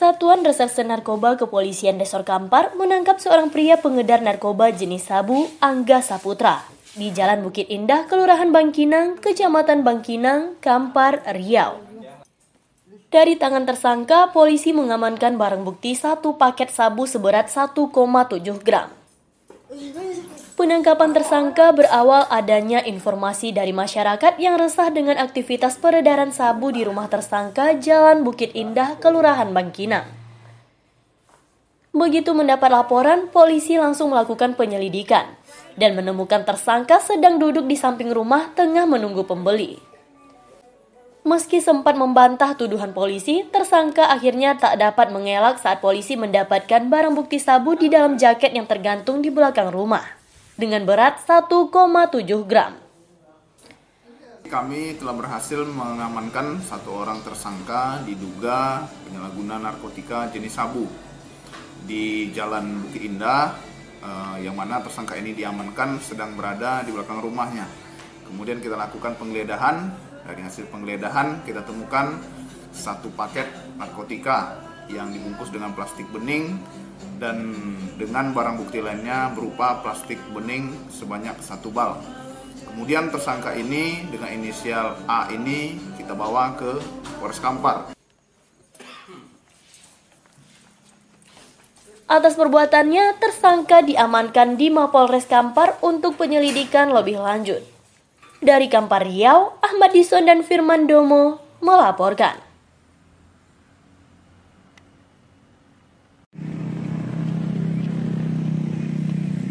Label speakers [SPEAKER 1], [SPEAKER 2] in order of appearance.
[SPEAKER 1] Satuan Reserse Narkoba Kepolisian Resor Kampar menangkap seorang pria pengedar narkoba jenis sabu, Angga Saputra, di Jalan Bukit Indah, Kelurahan Bangkinang, Kecamatan Bangkinang, Kampar, Riau. Dari tangan tersangka, polisi mengamankan barang bukti 1 paket sabu seberat 1,7 gram. Penangkapan tersangka berawal adanya informasi dari masyarakat yang resah dengan aktivitas peredaran sabu di rumah tersangka Jalan Bukit Indah, Kelurahan Bangkinang. Begitu mendapat laporan, polisi langsung melakukan penyelidikan dan menemukan tersangka sedang duduk di samping rumah tengah menunggu pembeli. Meski sempat membantah tuduhan polisi, tersangka akhirnya tak dapat mengelak saat polisi mendapatkan barang bukti sabu di dalam jaket yang tergantung di belakang rumah, dengan berat 1,7 gram.
[SPEAKER 2] Kami telah berhasil mengamankan 1 orang tersangka diduga penyalahguna narkotika jenis sabu di Jalan Bukit Indah, yang mana tersangka ini diamankan sedang berada di belakang rumahnya. Kemudian kita lakukan penggeledahan. Dari hasil penggeledahan kita temukan 1 paket narkotika yang dibungkus dengan plastik bening dan dengan barang bukti lainnya berupa plastik bening sebanyak 1 bal. Kemudian tersangka ini dengan inisial A ini kita bawa ke Polres Kampar.
[SPEAKER 1] Atas perbuatannya, tersangka diamankan di Mapolres Kampar untuk penyelidikan lebih lanjut. Dari Kampar Riau, Ahmad Dison dan Firman Domo melaporkan.